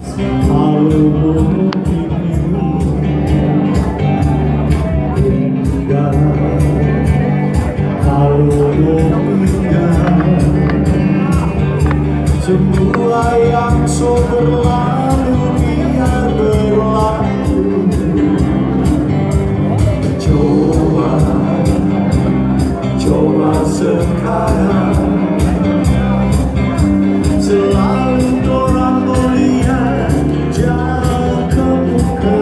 Semua yang so berlalu biar berlalu. Coba sekarang. Selalu orang melihat jauh ke muka.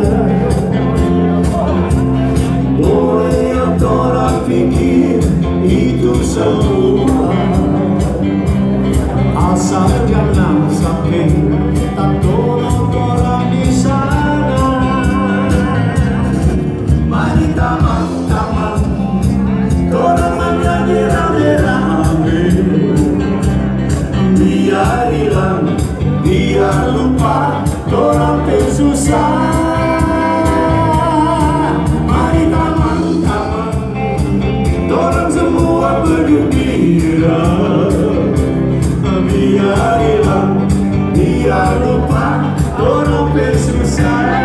Boleh orang pikir itu semua, asal jangan sampai tak tolong orang di sana. Mari taman-taman, orang menyanyi rame-rame. Biar hilang, biar lupa orang susah. Mari taman-taman, orang semua bergembira. Biar hilang, biar lupa orang susah.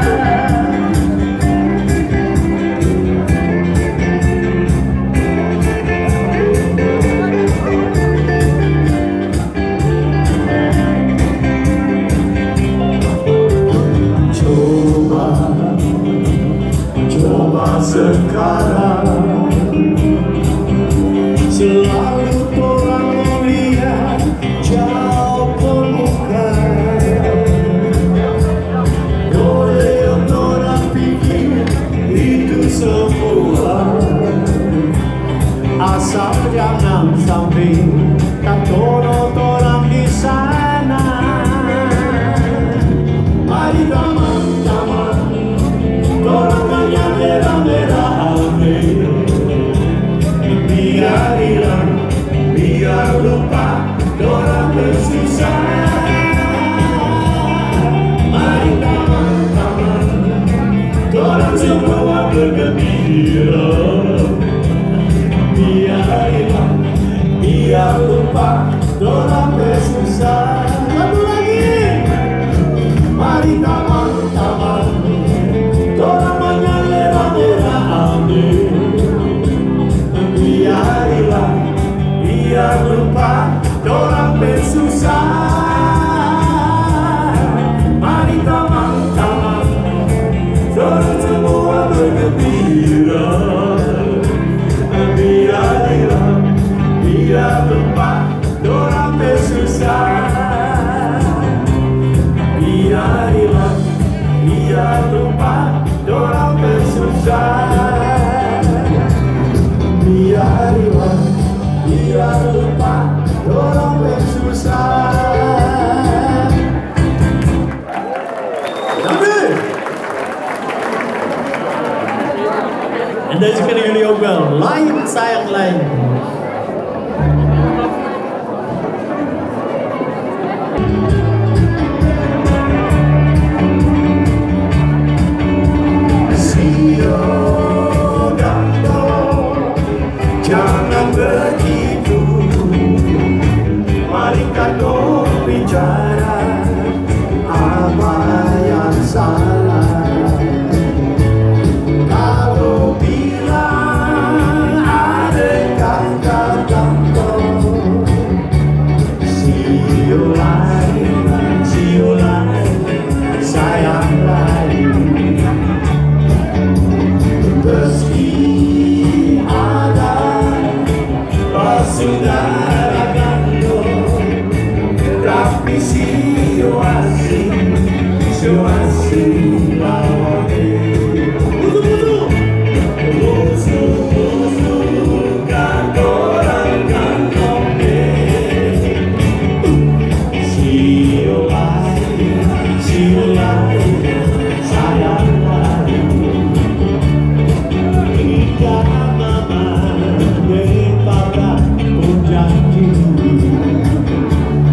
Coba sekarang. Selalu orang melihat jauh ke muka. Boleh orang pikir itu semua, asal jangan sampai tak tolong orang di sana. Mari taman-taman, orang menyanyi rame-rame. Biar hilang, biar lupa orang bersusah. Mari taman-taman, orang semua bergembira. Biar hilang, biar lupa orang bersusah. Satu lagi. Mari taman-taman, orang menyanyi rame-rame. Biar hilang, biar lupa orang bersusah. Mari taman-taman, orang semua bergembira. Biar hilang, biar lupa orang bersusah. Biar hilang, biar lupa orang bersusah. Biar hilang, biar lupa orang bersusah. En deze kennen jullie ook wel. Lain sayang lain. Jangan begitu, mari kita bicara apa yang salah. Kalau bilang ada kata-kata, siulai, sayang lain. Saudara kando, tapi sio asing lawane. Musuh kantoran kantongnya. Siulai, sayang lain. Kita mama daripada janji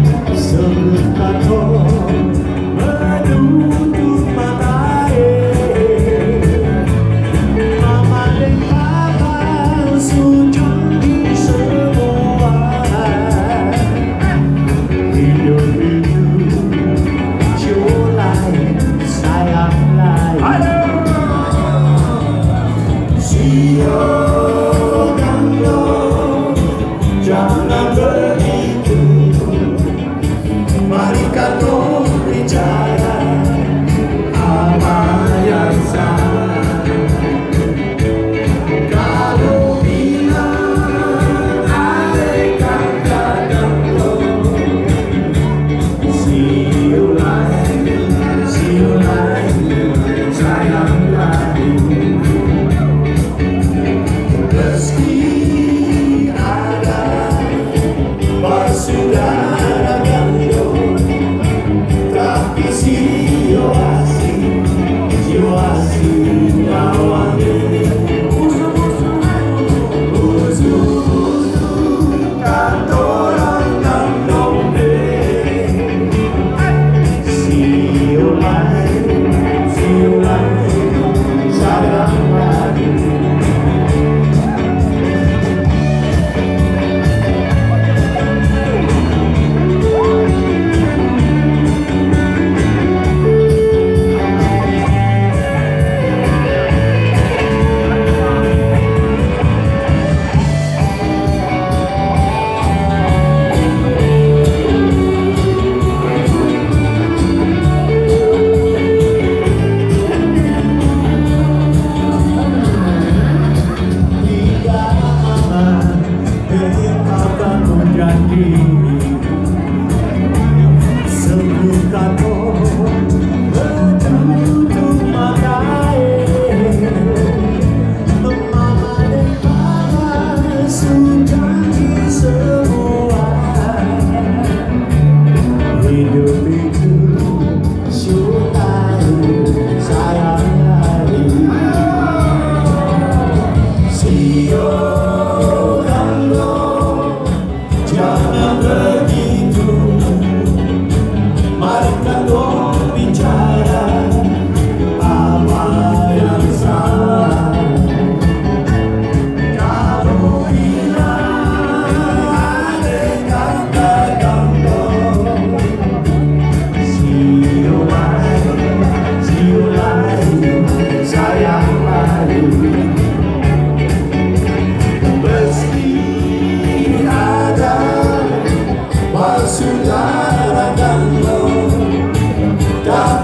sebut kata menutup mata.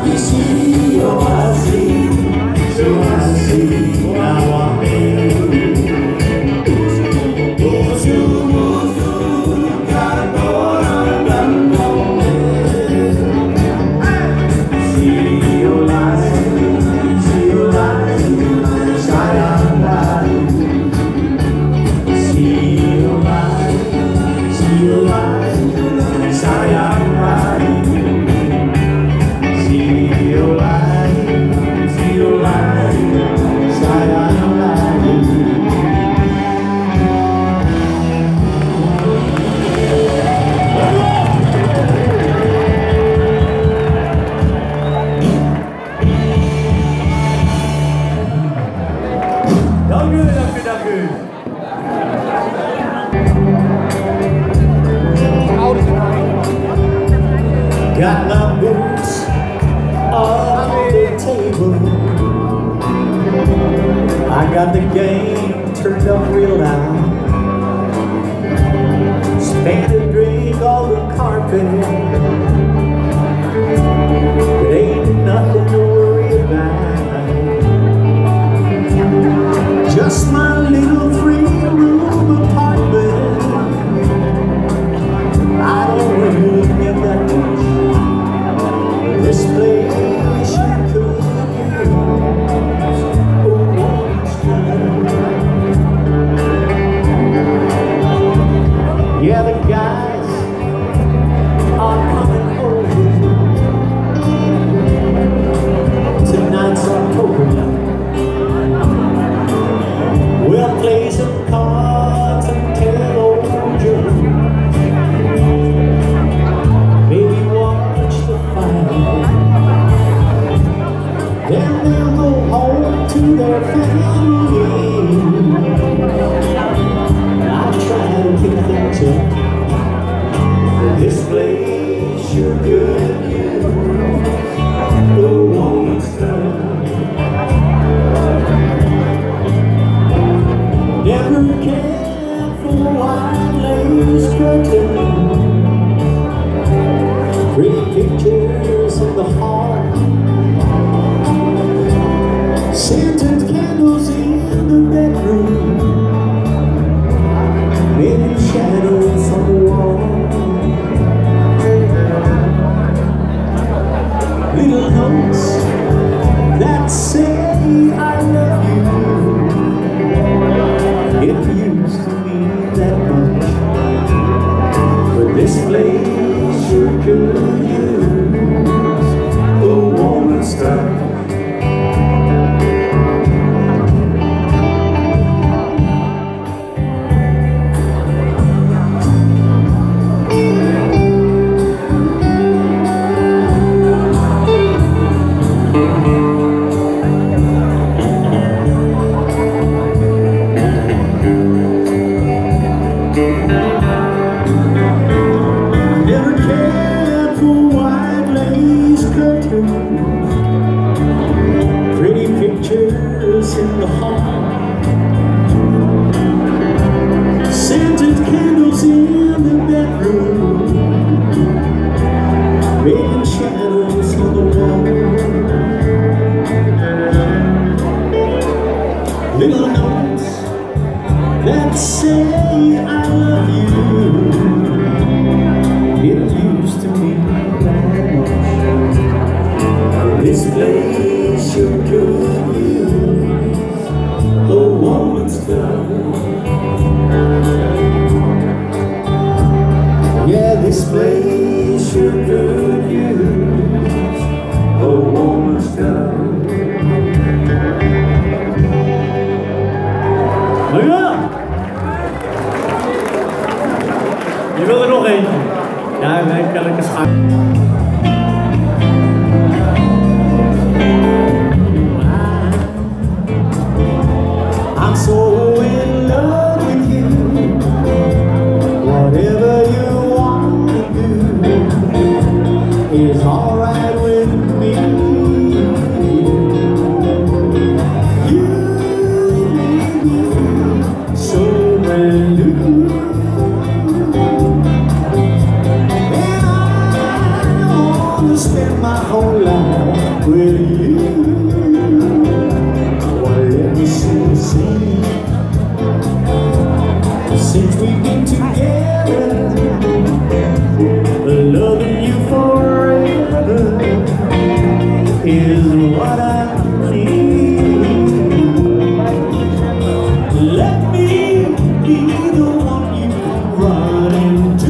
see, oh I see, so I see now I'm in. Got my boots on the table. I got the game turned up real loud. Stand and drink all the carpet. It ain't nothing to worry about. Just my little 3-room apartment. I don't really get that much. This place you could use a woman's love. Yeah, the guys are coming over. Tonight's October night. We'll play some cards and tell old jokes. Then they'll go home to their family. I try to keep things up. This place sure could use a woman's love. Never cared for white lace curtains, pretty pictures in the hall, scented candles in the bedroom, maybe shadows on the wall. Little notes that say I love you. It used to mean that much, but this place sure could use a woman's touch. Never cared for white lace curtains, pretty pictures in the hall, scented candles in the bedroom, making shadows on the wall. Little notes that say I love you. It used to mean that much. This place sure could use a woman's love. Yeah, this place sure could use a woman's love. Je wil er nog eentje. Ja, nee, kan ik eens gaan. I'm so in love with you. Whatever you want to do. with you. Well, let me see, since we've been together, loving you forever is what I need. Let me be the one you can run into.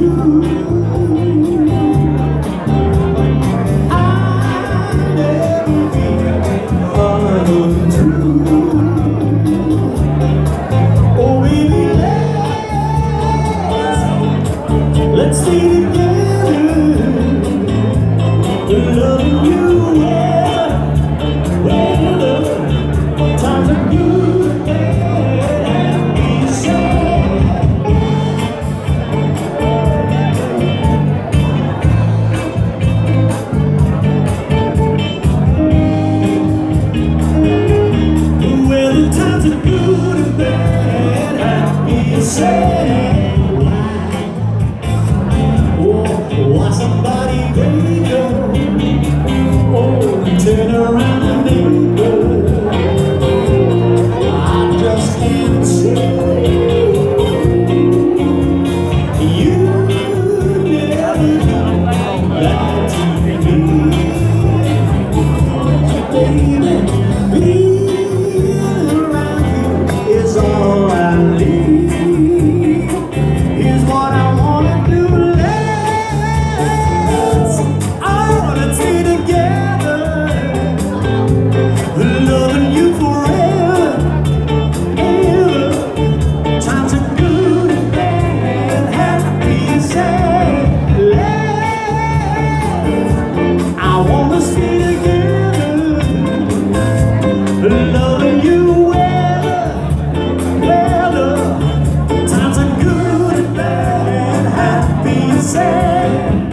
I'll never be untrue. Oh baby, let's stay together, loving you well, times are good and easy. Well, the times are good and bad, happy and sad. Why somebody break up? Oh, turn around and neighbor. I just can't say you never lied to me, baby. Being around you is all I need. Here's what I wanna do. Loving you forever, ever. Times are good and bad, happy and sad. I wanna stay together, loving you well. Times are good and bad, happy and sad.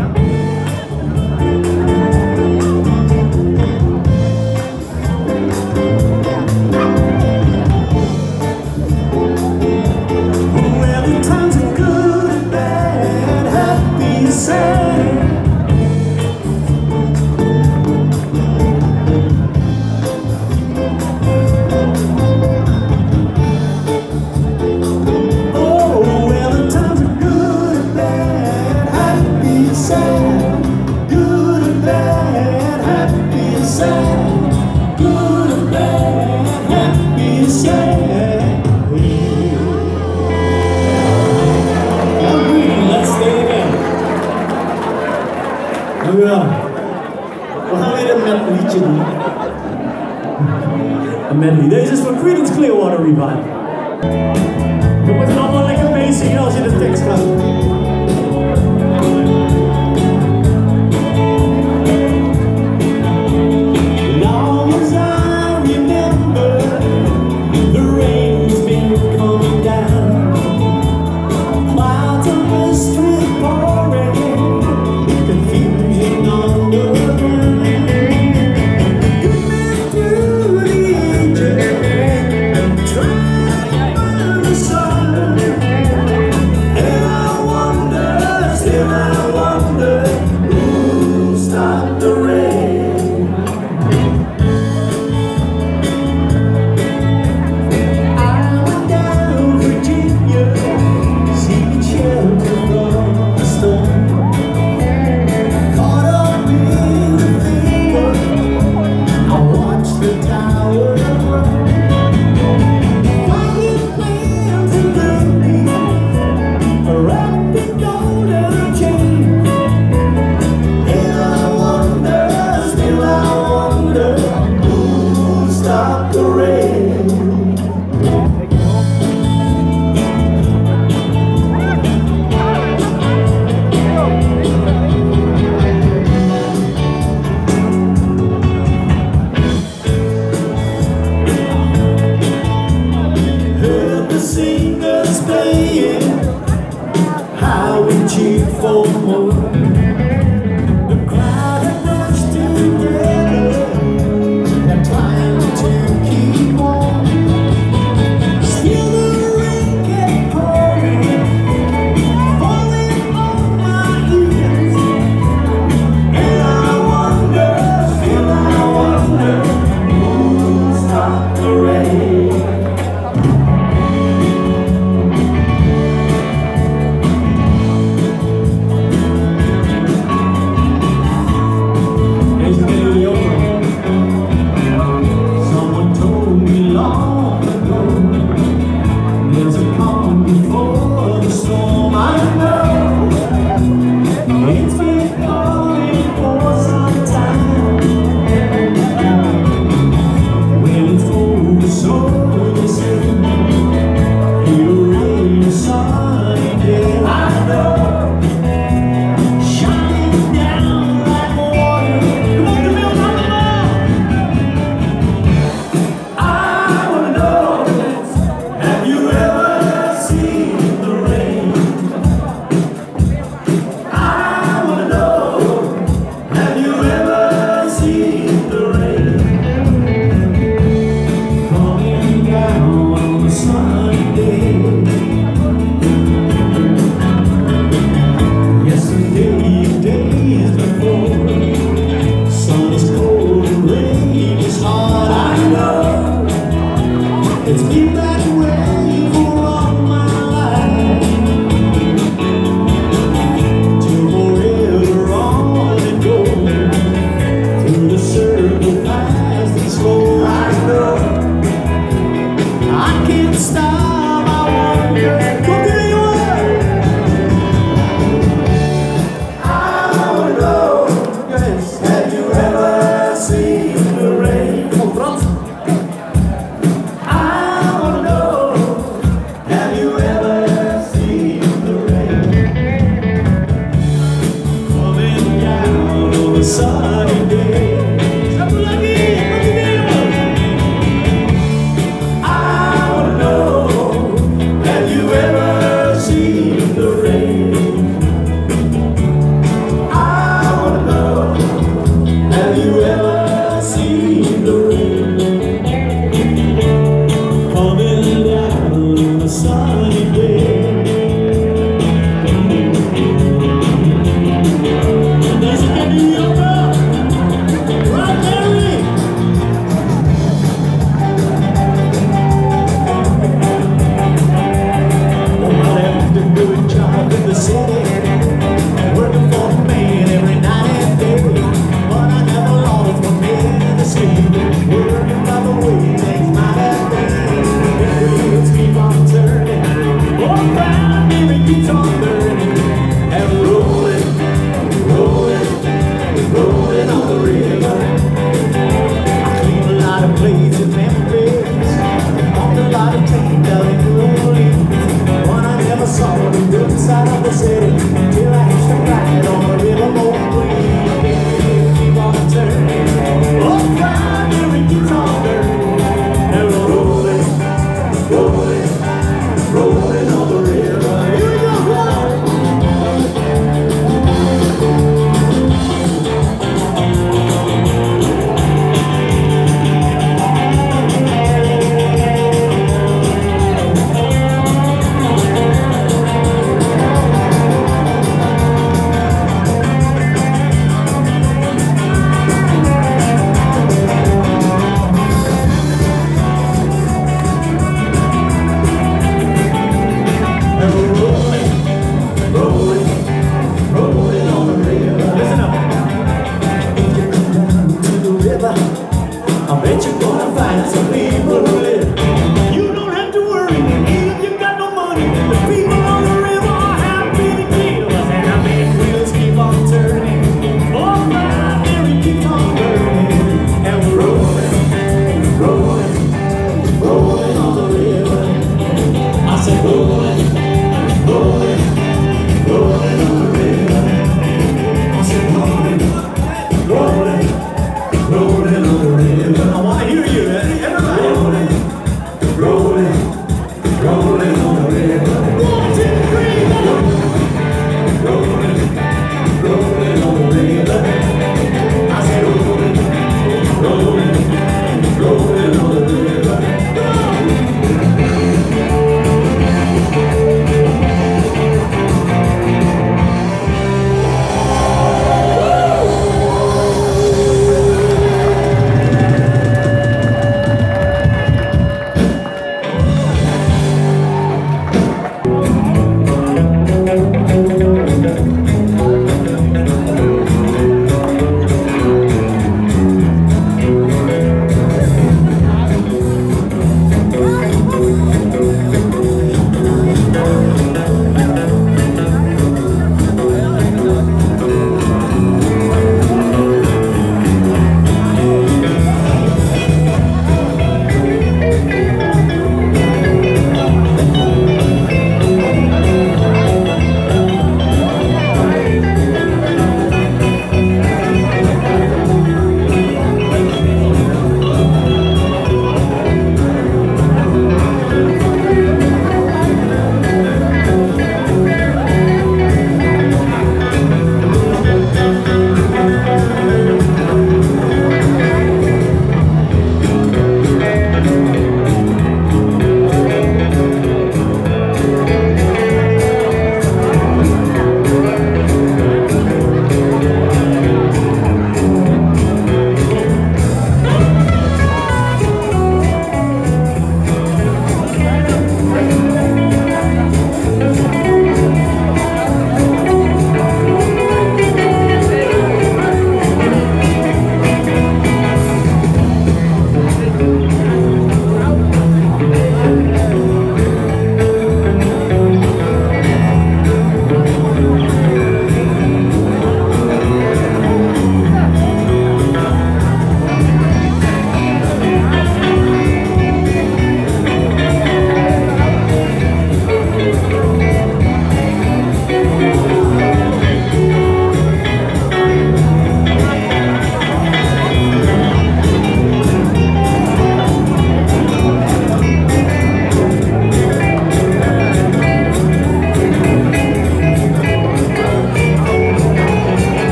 Ja, we gaan weer een liedje doen. Een medley. Deze is van Creedence Clearwater Revival. We moeten allemaal lekker meezingen als je de tekst gaat. I bet you're gonna find some people who live. You don't have to worry, even if you got no money. The people on the river are happy to give. And I bet wheels keep on turning. Oh, my Mary keeps on burning. And we're rolling, rolling, rolling on the river. I said rolling, rolling, rolling on the river. I said rolling, rolling, rolling on the river. I wanna hear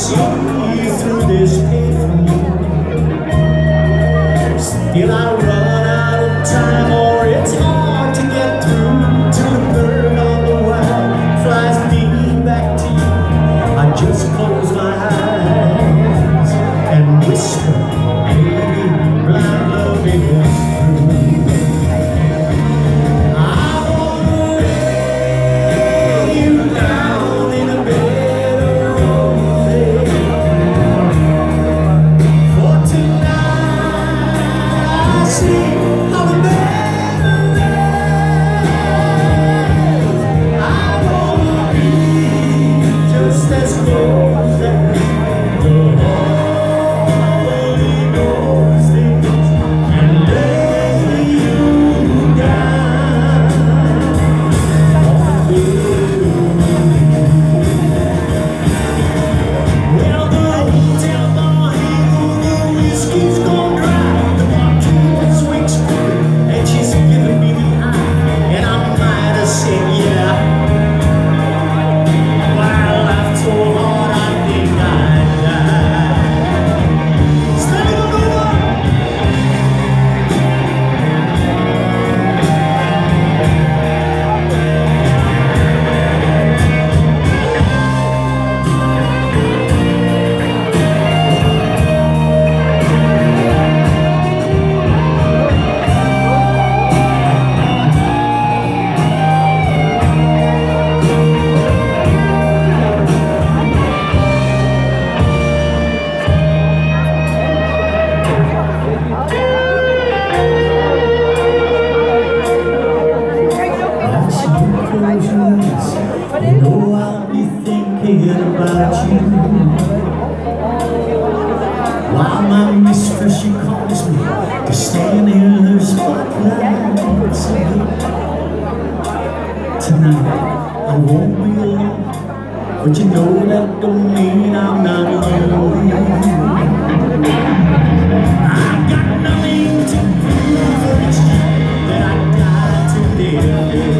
see through this pavement. Still I run out of time, or it's hard to get through till the bird on the wire flies me back to you. I just close my eyes and whisper, baby, blind love is true. You know I'll be thinking about you while my mistress, she calls me to stand in her spotlight. Tonight I won't be alone, but you know that don't mean I'm not alone. I've got nothing to prove, for it's that I died today.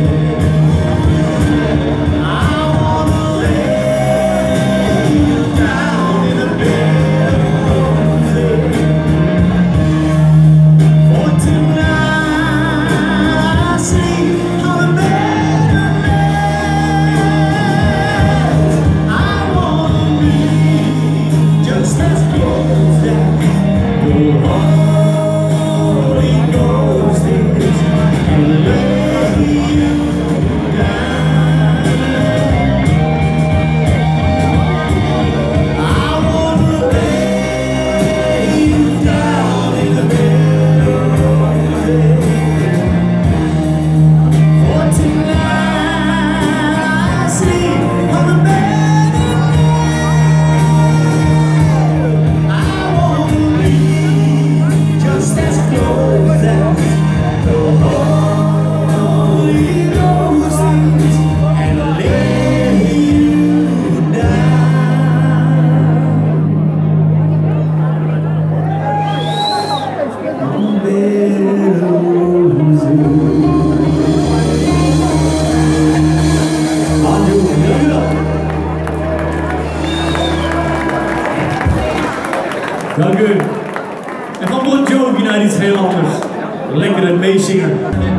Dank u. En van Bon Jovi naar iets heel anders. Lekker het meezingen.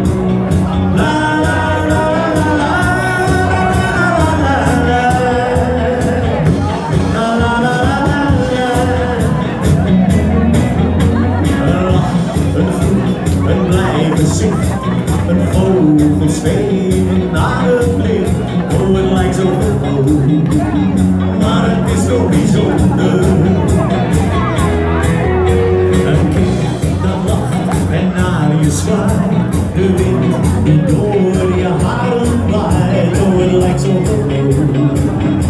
Een blij gezicht, een vogel zweven naar het licht. Oh, het lijkt zo gewoon, maar het is toch bijzonder. De wind die door je haren waait, oh het lijkt zo gewoon,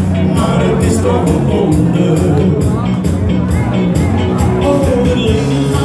maar het is toch een wonder. Oh het licht